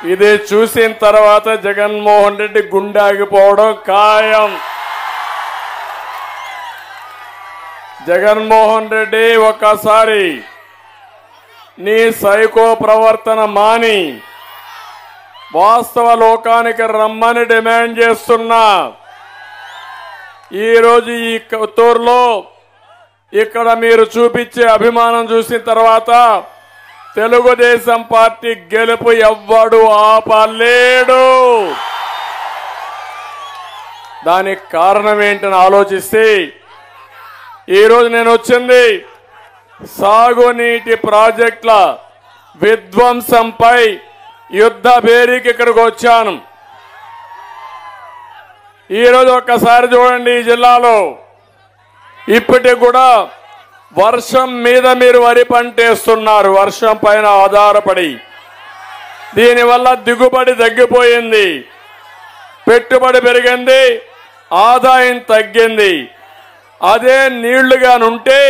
ఇది చూసిన తర్వాత జగన్మోహన్ రెడ్డి గుండె ఆగిపోవడం ఖాయం. జగన్మోహన్ రెడ్డి ఒక్కసారి నీ సైకో ప్రవర్తన మాని వాస్తవ లోకానికి రమ్మని డిమాండ్ చేస్తున్నా. ఈరోజు ఈ కొత్తూరులో ఇక్కడ మీరు చూపించే అభిమానం చూసిన తర్వాత తెలుగుదేశం పార్టీ గెలుపు ఎవ్వడు ఆపలేడు. దానికి కారణం ఏంటని ఆలోచిస్తే ఈరోజు నేను వచ్చింది సాగునీటి ప్రాజెక్టుల విధ్వంసంపై యుద్ధ భేరీకి ఇక్కడికి వచ్చాను. ఈరోజు ఒక్కసారి చూడండి, ఈ జిల్లాలో ఇప్పటికి కూడా వర్షం మీద మీరు వరి పంటేస్తున్నారు, వర్షం పైన ఆధారపడి. దీనివల్ల దిగుబడి తగ్గిపోయింది, పెట్టుబడి పెరిగింది, ఆదాయం తగ్గింది. అదే నీళ్లుగానుంటే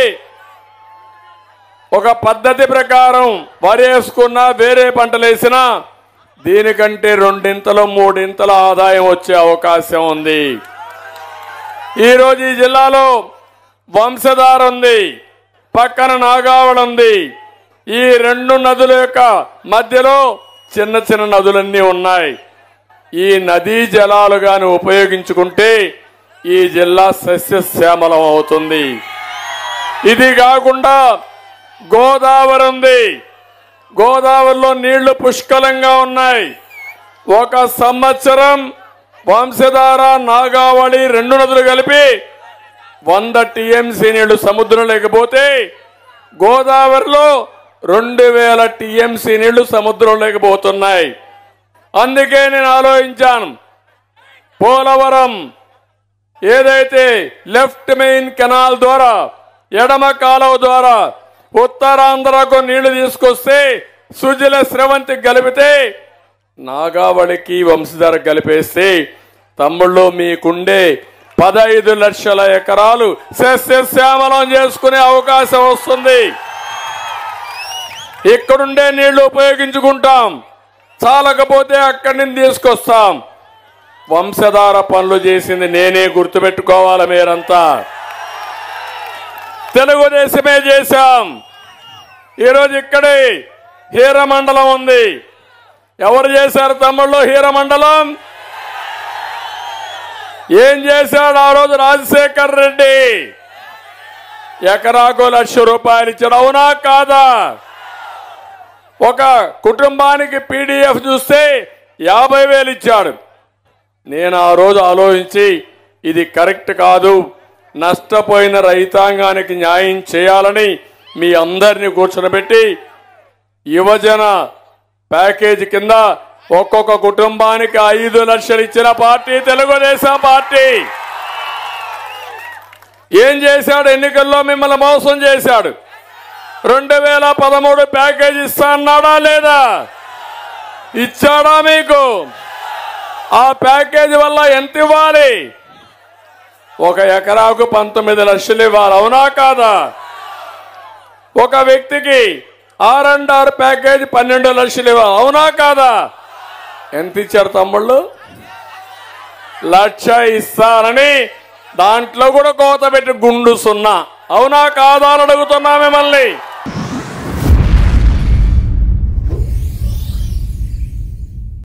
ఒక పద్ధతి ప్రకారం వరి వేసుకున్నా వేరే పంటలు వేసినా దీనికంటే రెండింతలు మూడింతల ఆదాయం వచ్చే అవకాశం ఉంది. ఈరోజు ఈ జిల్లాలో వంశధార ఉంది, పక్కన నాగావళి ఉంది. ఈ రెండు నదుల యొక్క మధ్యలో చిన్న చిన్న నదులన్నీ ఉన్నాయి. ఈ నదీ జలాలు గాని ఉపయోగించుకుంటే ఈ జిల్లా సస్యశ్యామలం అవుతుంది. ఇది కాకుండా గోదావరి ఉంది, గోదావరిలో నీళ్లు పుష్కలంగా ఉన్నాయి. ఒక సంవత్సరం వంశధార నాగావళి రెండు నదులు కలిపి 100 టీఎంసీ నీళ్లు సముద్రం లేకపోతే గోదావరిలో 2000 టీఎంసీ నీళ్లు సముద్రం లేకపోతున్నాయి. అందుకే నేను ఆలోచించాను, పోలవరం ఏదైతే లెఫ్ట్ మెయిన్ కెనాల్ ద్వారా ఎడమ కాలువ ద్వారా ఉత్తరాంధ్రకు నీళ్లు తీసుకొస్తే సుజల స్రవంతి కలిపితే నాగావళికి వంశధార కలిపేస్తే తమ్ముళ్ళు మీకుండే 15 లక్షల ఎకరాలు సస్యశ్యామలం చేసుకునే అవకాశం వస్తుంది. ఇక్కడుండే నీళ్లు ఉపయోగించుకుంటాం, చాలకపోతే అక్కడి నుంచి తీసుకొస్తాం. వంశధార పనులు చేసింది నేనే, గుర్తుపెట్టుకోవాలి మీరంతా. తెలుగుదేశమే చేశాం. ఈరోజు ఇక్కడే హీరమండలం ఉంది. ఎవరు చేశారు తమ్ముళ్ళు హీరమండలం? ఏం చేశాడు ఆ రోజు రాజశేఖర్ రెడ్డి? ఎకరాకు ₹1,00,000 ఇచ్చాడు, అవునా కాదా? ఒక కుటుంబానికి పీడీఎఫ్ చూస్తే 50,000 ఇచ్చాడు. నేను ఆ రోజు ఆలోచించి ఇది కరెక్ట్ కాదు, నష్టపోయిన రైతాంగానికి న్యాయం చేయాలని మీ అందరినీ కూర్చొనబెట్టి యువజన ప్యాకేజీ కింద ఒక్కొక్క కుటుంబానికి 5 లక్షలు ఇచ్చిన పార్టీ తెలుగుదేశం పార్టీ. ఏం చేశాడు? ఎన్నికల్లో మిమ్మల్ని మోసం చేశాడు. 2013 ప్యాకేజీ ఇస్తా అన్నాడా లేదా? ఇచ్చాడా మీకు? ఆ ప్యాకేజీ వల్ల ఎంత ఇవ్వాలి? ఒక ఎకరాకు 19 లక్షలు ఇవ్వాలి, అవునా కాదా? ఒక వ్యక్తికి R&R ప్యాకేజీ 12 లక్షలు ఇవ్వాలి, అవునా కాదా? ఎంత ఇచ్చారు తమ్ముళ్ళు? 1,00,000 ఇస్తారని దాంట్లో కూడా కోత పెట్టి గుండు 0, అవునా కాదా అని అడుగుతున్నా మిమ్మల్ని.